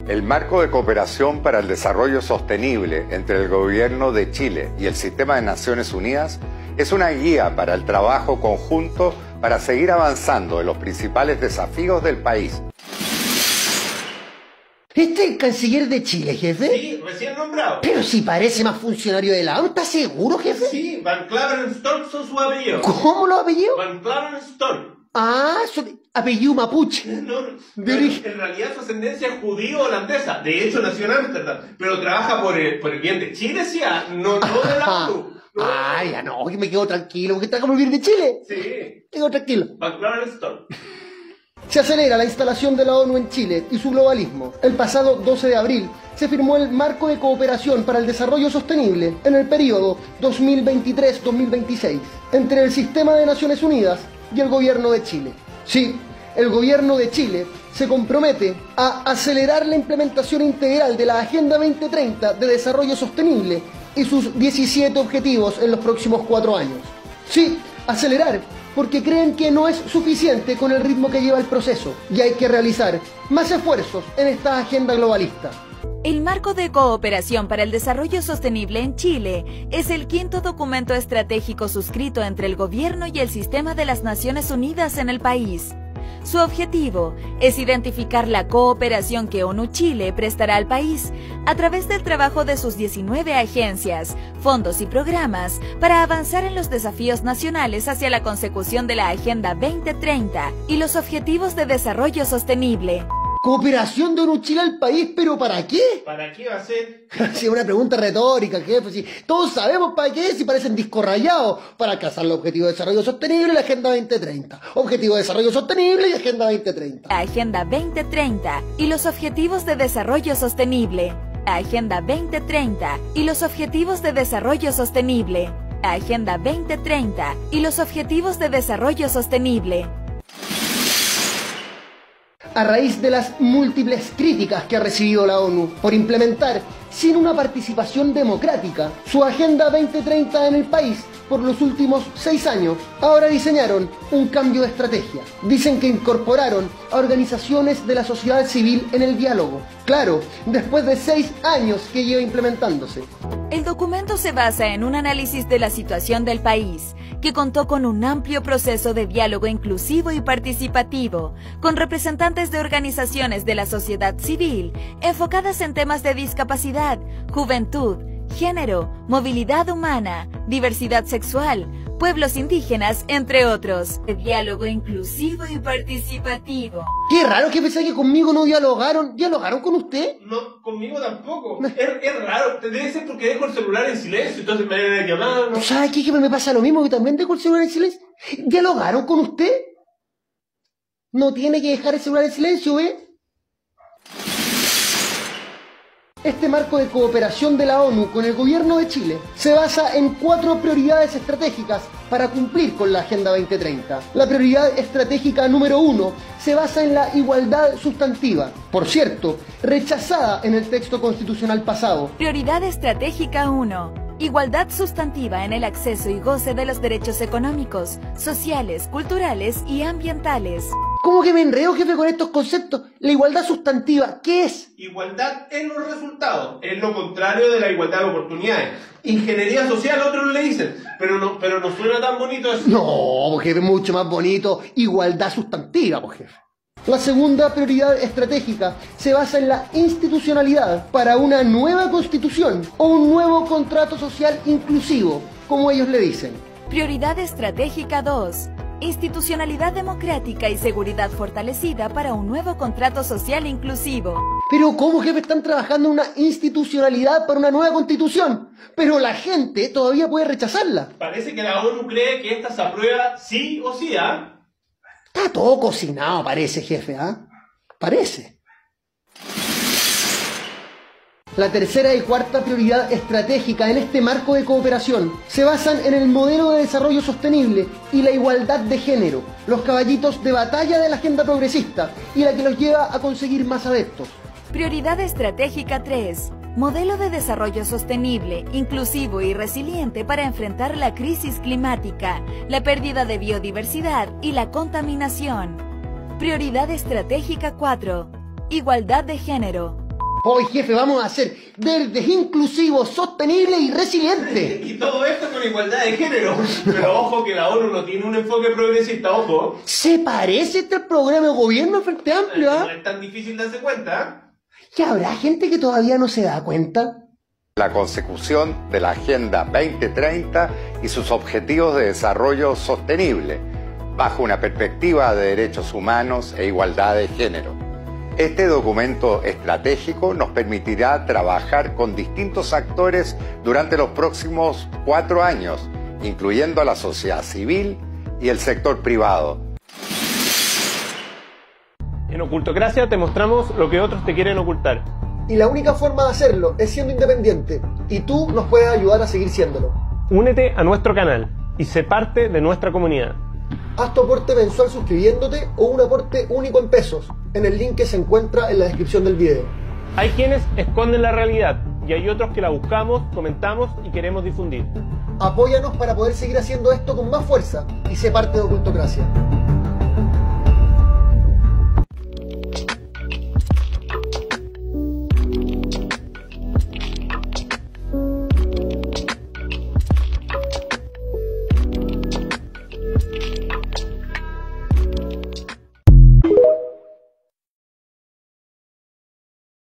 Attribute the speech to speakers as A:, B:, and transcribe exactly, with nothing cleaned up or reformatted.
A: El marco de cooperación para el desarrollo sostenible entre el Gobierno de Chile y el Sistema de Naciones Unidas es una guía para el trabajo conjunto para seguir avanzando en los principales desafíos del país.
B: ¿Este es el canciller de Chile, jefe?
C: Sí, recién nombrado.
B: Pero si parece más funcionario de la ONU, ¿estás seguro, jefe?
C: Sí, Van Claveren-Storck son sus apellidos.
B: ¿Cómo lo apellido?
C: Van Claveren-Storck.
B: Ah, su apellido mapuche.
C: No, no,
B: De origen-
C: en realidad su ascendencia es judío-holandesa. De hecho, nació en Ámsterdam. Pero trabaja por el, por el bien de Chile, sí, ah, no, no de la ONU. No.
B: Ah, ya no, que me quedo tranquilo, porque está como el bien de Chile.
C: Sí,
B: Quedo tranquilo.
C: Van Claveren-Storck.
B: Se acelera la instalación de la ONU en Chile y su globalismo. El pasado doce de abril se firmó el Marco de Cooperación para el Desarrollo Sostenible en el periodo dos mil veintitrés dos mil veintiséis entre el Sistema de Naciones Unidas y el Gobierno de Chile. Sí, el Gobierno de Chile se compromete a acelerar la implementación integral de la Agenda veinte treinta de Desarrollo Sostenible y sus diecisiete objetivos en los próximos cuatro años. Sí, acelerar, porque creen que no es suficiente con el ritmo que lleva el proceso y hay que realizar más esfuerzos en esta agenda globalista.
D: El Marco de Cooperación para el Desarrollo Sostenible en Chile es el quinto documento estratégico suscrito entre el Gobierno y el Sistema de las Naciones Unidas en el país. Su objetivo es identificar la cooperación que ONU Chile prestará al país a través del trabajo de sus diecinueve agencias, fondos y programas para avanzar en los desafíos nacionales hacia la consecución de la Agenda veinte treinta y los Objetivos de Desarrollo Sostenible.
B: Cooperación de ONU Chile al país, ¿pero para qué?
C: ¿Para qué va a ser?
B: Sí, es una pregunta retórica, jefe. Sí, todos sabemos para qué, si parecen discos rayados, para alcanzar los Objetivos de Desarrollo Sostenible y la Agenda veinte treinta. Objetivo de Desarrollo Sostenible y Agenda veinte treinta.
D: La Agenda veinte treinta y los Objetivos de Desarrollo Sostenible. La Agenda veinte treinta y los Objetivos de Desarrollo Sostenible. La Agenda veinte treinta y los Objetivos de Desarrollo Sostenible.
B: A raíz de las múltiples críticas que ha recibido la ONU por implementar, sin una participación democrática, su Agenda veinte treinta en el país por los últimos seis años, ahora diseñaron un cambio de estrategia. Dicen que incorporaron a organizaciones de la sociedad civil en el diálogo. Claro, después de seis años que lleva implementándose.
D: El documento se basa en un análisis de la situación del país, que contó con un amplio proceso de diálogo inclusivo y participativo, con representantes de organizaciones de la sociedad civil enfocadas en temas de discapacidad, juventud, género, movilidad humana, diversidad sexual, pueblos indígenas, entre otros. De diálogo inclusivo y participativo.
B: Qué raro que pensé que conmigo no dialogaron. ¿Dialogaron con usted?
C: No, conmigo tampoco. Es, es raro. Debe ser porque dejo el celular en silencio, entonces me van a llamar, ¿no?
B: ¿Sabes qué? Que me pasa lo mismo, que también dejo el celular en silencio. ¿Dialogaron con usted? No tiene que dejar el celular en silencio, ¿eh? Este marco de cooperación de la ONU con el Gobierno de Chile se basa en cuatro prioridades estratégicas para cumplir con la Agenda veinte treinta. La prioridad estratégica número uno se basa en la igualdad sustantiva, por cierto, rechazada en el texto constitucional pasado.
D: Prioridad estratégica uno. Igualdad sustantiva en el acceso y goce de los derechos económicos, sociales, culturales y ambientales.
B: ¿Cómo que me enredo, jefe, con estos conceptos? La igualdad sustantiva, ¿qué es?
C: Igualdad en los resultados, es lo contrario de la igualdad de oportunidades. Ingeniería social, otros le dicen, pero no, pero no suena tan bonito eso.
B: No, pues, jefe, mucho más bonito. Igualdad sustantiva, pues, jefe. La segunda prioridad estratégica se basa en la institucionalidad para una nueva constitución o un nuevo contrato social inclusivo, como ellos le dicen.
D: Prioridad estratégica dos. Institucionalidad democrática y seguridad fortalecida para un nuevo contrato social inclusivo.
B: Pero ¿cómo, jefe, están trabajando en una institucionalidad para una nueva constitución? Pero la gente todavía puede rechazarla.
C: Parece que la ONU cree que esta se aprueba sí o sí, ¿ah?
B: Está todo cocinado, parece, jefe, ¿ah? Parece. La tercera y cuarta prioridad estratégica en este marco de cooperación se basan en el modelo de desarrollo sostenible y la igualdad de género, los caballitos de batalla de la agenda progresista y la que los lleva a conseguir más adeptos.
D: Prioridad estratégica tres. Modelo de desarrollo sostenible, inclusivo y resiliente para enfrentar la crisis climática, la pérdida de biodiversidad y la contaminación. Prioridad estratégica cuatro. Igualdad de género.
B: Hoy, jefe, vamos a ser verdes, inclusivos, sostenibles y resilientes.
C: Y todo esto con igualdad de género. Pero ojo que la ONU no tiene un enfoque progresista, ojo.
B: ¿Se parece este al programa de gobierno Frente Amplio, ah?
C: No es tan difícil darse cuenta.
B: ¿Y habrá gente que todavía no se da cuenta?
A: La consecución de la Agenda veinte treinta y sus objetivos de desarrollo sostenible, bajo una perspectiva de derechos humanos e igualdad de género. Este documento estratégico nos permitirá trabajar con distintos actores durante los próximos cuatro años, incluyendo a la sociedad civil y el sector privado.
C: En Ocultocracia te mostramos lo que otros te quieren ocultar.
B: Y la única forma de hacerlo es siendo independiente, y tú nos puedes ayudar a seguir siéndolo.
C: Únete a nuestro canal y sé parte de nuestra comunidad.
B: Haz tu aporte mensual suscribiéndote o un aporte único en pesos, en el link que se encuentra en la descripción del video.
C: Hay quienes esconden la realidad y hay otros que la buscamos, comentamos y queremos difundir.
B: Apóyanos para poder seguir haciendo esto con más fuerza y sé parte de Ocultocracia.